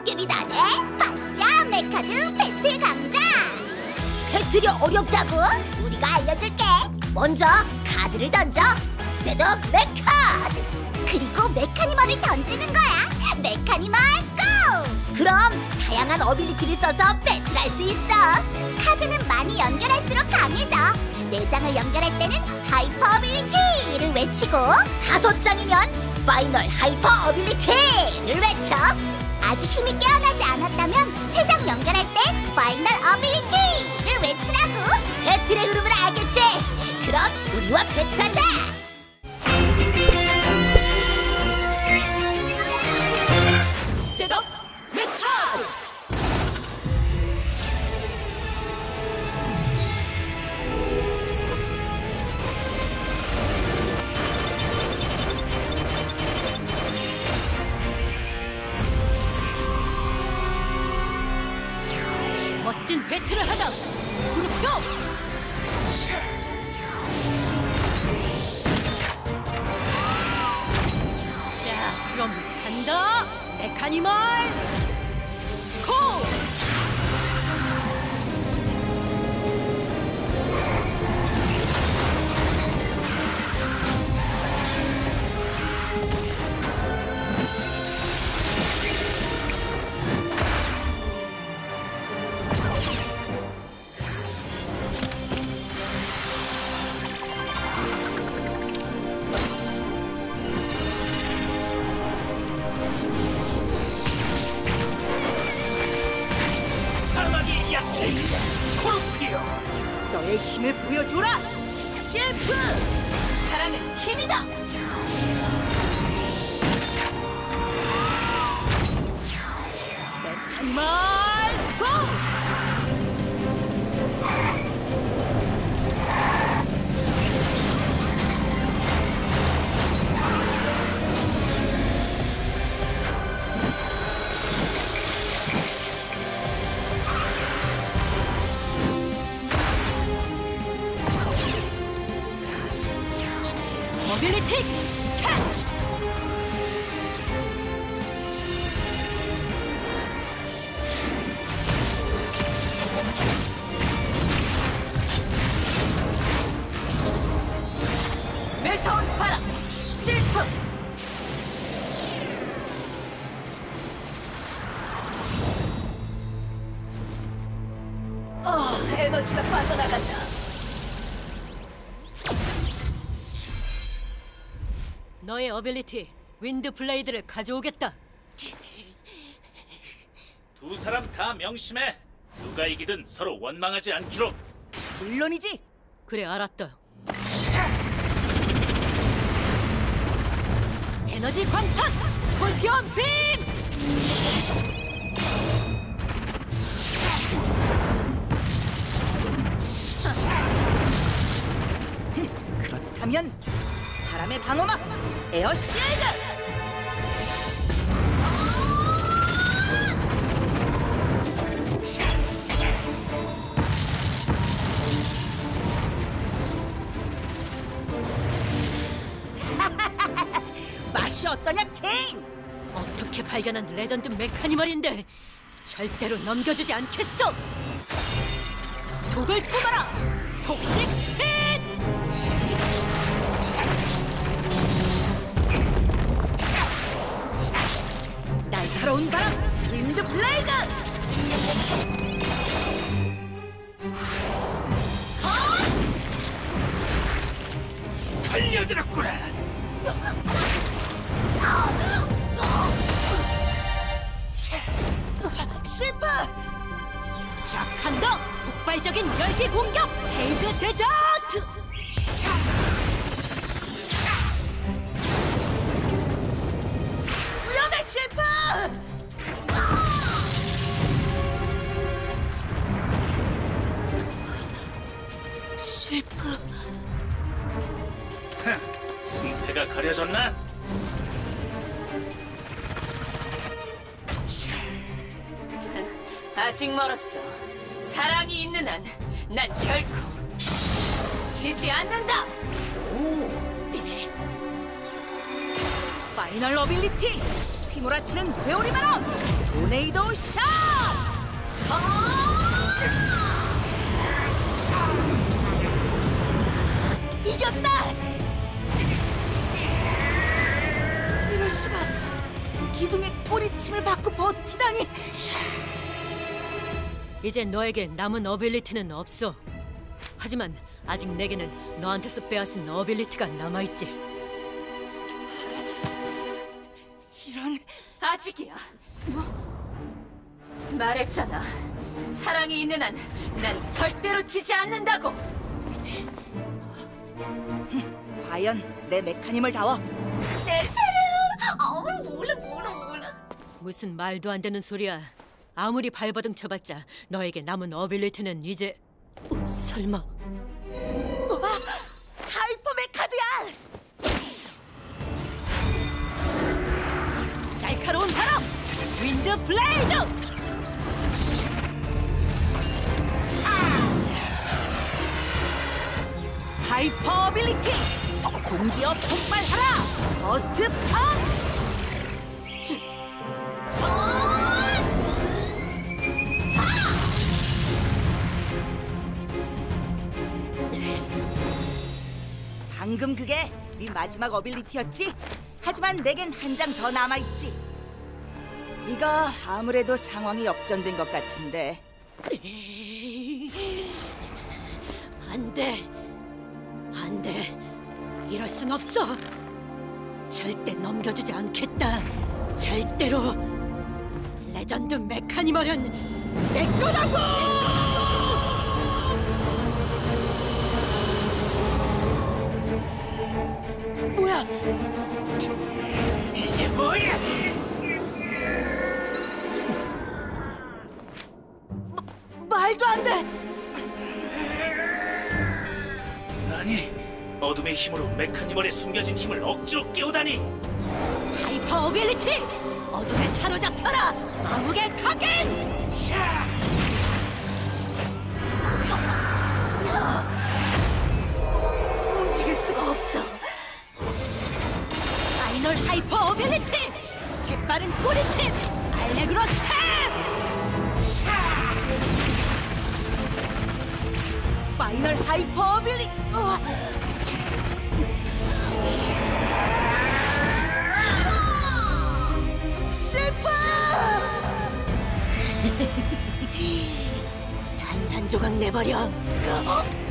도깨비 나네. 파샤 메카드 배틀 강자. 배틀이 어렵다고? 우리가 알려줄게. 먼저 카드를 던져. 셋업 메카드. 그리고 메카니멀을 던지는 거야. 메카니멀 고! 그럼 다양한 어빌리티를 써서 배틀할 수 있어. 카드는 많이 연결할수록 강해져. 4장을 연결할 때는 하이퍼 어빌리티를 외치고 5장이면 파이널 하이퍼 어빌리티를 외쳐. 아직 힘이 깨어나지 않았다면 3장 연결할 때 파이널 어빌리티를 외치라고. 배틀의 흐름을 알겠지? 그럼 우리와 배틀하자. 셋업 메카드. 멋진 배틀을 하자. 그룹표. 자, 그럼 간다. 메카니멀 고! 코르피오, 너의 힘을 보여줘라. 실프. 사랑은 힘이다. 메카니멀 고! 모빌리티 캐치! 매서운 바람 실프! 에너지가 빠져나간다. 너의 어빌리티 윈드 블레이드를 가져오겠다. 두 사람 다 명심해. 누가 이기든 서로 원망하지 않기로. 물론이지. 그래, 알았다. 에너지 광탄 스콜피온 빔! 그렇다면 바람의 방어막 에어 실드! 맛이 어떠냐, 케인? 어떻게 발견한 레전드 메카니멀인데 절대로 넘겨주지 않겠어! 독을 품어라! 톡식 스피드! 날카로운 바람 윈드 블레이드! 달려들었구나. 실프! 시작한다! 폭발적인 열기 공격! 헤이즈 데저트! 위험해, 실프! 실프... 승패가 가려졌나? 아직 멀었어. 사랑이 있는 한, 난 결코 지지 않는다. 파이널 어빌리티! 휘몰아치는 회오리 바람! 토네이도 샷! 이겼다! 이럴 수가! 기둥의 꼬리침을 받고 버티다니! 이제 너에게 남은 어빌리티는 없어. 하지만 아직 내게는 너한테서 빼앗은 어빌리티가 남아있지. 이런... 아직이야. 말했잖아. 사랑이 있는 한 난 절대로 지지 않는다고. 과연 내 메카님을 다워! 내 사랑! 몰라. 무슨 말도 안 되는 소리야. 아무리 발버둥 쳐봤자 너에게 남은 어빌리티는 이제... 설마... 하이퍼 메카드야! 날카로운 바람! 윈드 블레이드! 하이퍼 어빌리티! 공기어 폭발하라! 버스트 팡! 방금 그게 네 마지막 어빌리티였지? 하지만 내겐 한 장 더 남아있지. 이거 아무래도 상황이 역전된 것 같은데. 안 돼. 안 돼. 이럴 순 없어. 절대 넘겨주지 않겠다. 절대로. 레전드 메카니멀은 내 거라고! 뭐야? 이게 뭐야? 말도 안 돼! 아니, 어둠의 힘으로 메카니멀의 숨겨진 힘을 억지로 깨우다니! 하이퍼 어빌리티! 어둠에 사로잡혀라! 암흑의 각인! 움직일 수가 없어. 파이널 하이퍼 어빌리티! 재빠른 꼬리침! 알레그로 스텝! 파이널 하이퍼 어빌리... 실패! 산산조각 내버려.